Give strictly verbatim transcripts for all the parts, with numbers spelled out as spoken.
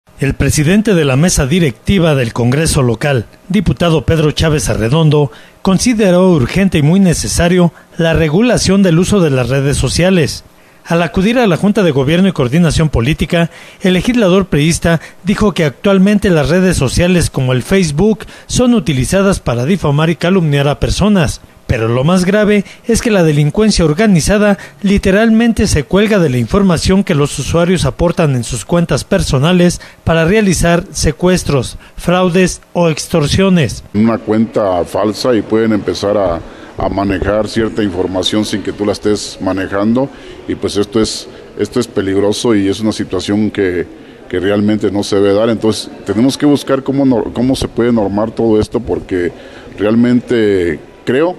El presidente de la mesa directiva del Congreso local, diputado Pedro Chávez Arredondo, consideró urgente y muy necesario la regulación del uso de las redes sociales. Al acudir a la Junta de Gobierno y Coordinación Política, el legislador priista dijo que actualmente las redes sociales como el Facebook son utilizadas para difamar y calumniar a personas. Pero lo más grave es que la delincuencia organizada literalmente se cuelga de la información que los usuarios aportan en sus cuentas personales para realizar secuestros, fraudes o extorsiones. Una cuenta falsa y pueden empezar a, a manejar cierta información sin que tú la estés manejando, y pues esto es, esto es peligroso y es una situación que, que realmente no se debe dar. Entonces tenemos que buscar cómo, cómo se puede normar todo esto, porque realmente creo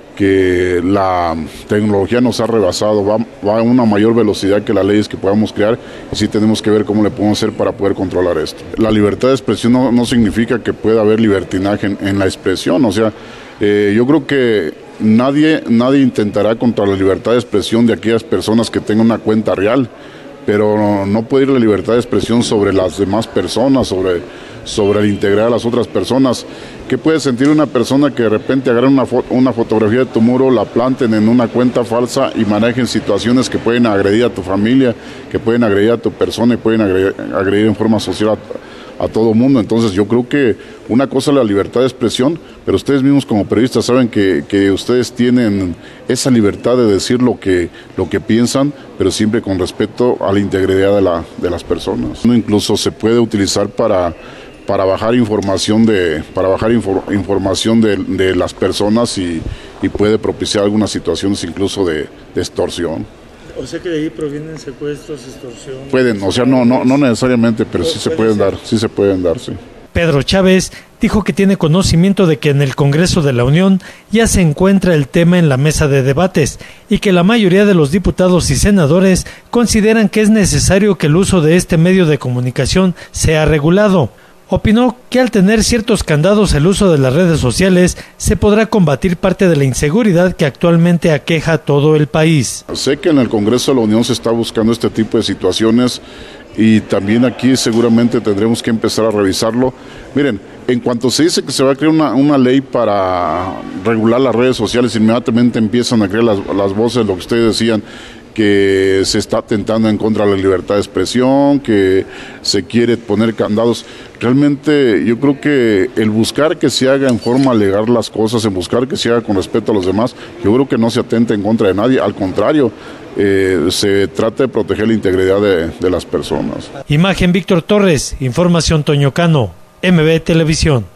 que la tecnología nos ha rebasado, va, va a una mayor velocidad que las leyes que podamos crear, y sí tenemos que ver cómo le podemos hacer para poder controlar esto. La libertad de expresión no, no significa que pueda haber libertinaje en, en la expresión, o sea, eh, yo creo que nadie, nadie intentará contra la libertad de expresión de aquellas personas que tengan una cuenta real, pero no, no puede ir la libertad de expresión sobre las demás personas, sobre, sobre el integrar a las otras personas. ¿Qué puede sentir una persona que de repente agarre una, fo una fotografía de tu muro, la planten en una cuenta falsa y manejen situaciones que pueden agredir a tu familia, que pueden agredir a tu persona y pueden agredir, agredir en forma social a, a todo mundo? Entonces yo creo que una cosa es la libertad de expresión, pero ustedes mismos como periodistas saben que, que ustedes tienen esa libertad de decir lo que, lo que piensan, pero siempre con respeto a la integridad de, la, de las personas. Incluso se puede utilizar para... para bajar información de para bajar infor, información de, de las personas y, y puede propiciar algunas situaciones incluso de, de extorsión. O sea que de ahí provienen secuestros, extorsión. Pueden, o sea, no no no necesariamente, pero sí se pueden dar, sí se pueden dar, sí. Pedro Chávez dijo que tiene conocimiento de que en el Congreso de la Unión ya se encuentra el tema en la mesa de debates y que la mayoría de los diputados y senadores consideran que es necesario que el uso de este medio de comunicación sea regulado. Opinó que al tener ciertos candados el uso de las redes sociales se podrá combatir parte de la inseguridad que actualmente aqueja a todo el país. Sé que en el Congreso de la Unión se está buscando este tipo de situaciones y también aquí seguramente tendremos que empezar a revisarlo. Miren, en cuanto se dice que se va a crear una, una ley para regular las redes sociales, inmediatamente empiezan a crear las, las voces, lo que ustedes decían, que se está atentando en contra de la libertad de expresión, que se quiere poner candados. Realmente yo creo que el buscar que se haga en forma legal las cosas, en buscar que se haga con respeto a los demás, yo creo que no se atenta en contra de nadie, al contrario, eh, se trata de proteger la integridad de, de las personas. Imagen Víctor Torres, información Toño Cano, M B Televisión.